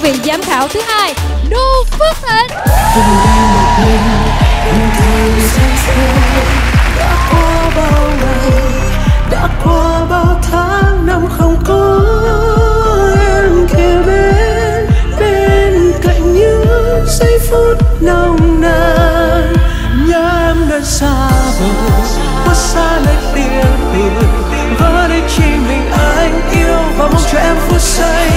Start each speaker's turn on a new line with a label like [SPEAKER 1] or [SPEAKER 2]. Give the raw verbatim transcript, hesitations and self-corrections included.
[SPEAKER 1] vị giám khảo thứ hai Đô Phước Thịnh.
[SPEAKER 2] Đã qua bao ngày, đã qua bao tháng năm không có em kề bên, bên cạnh những giây phút nồng nàn. Nhớ em đã xa vời, quá xa nơi tiếng cười, và đây chỉ mình anh yêu và mong cho em phút giây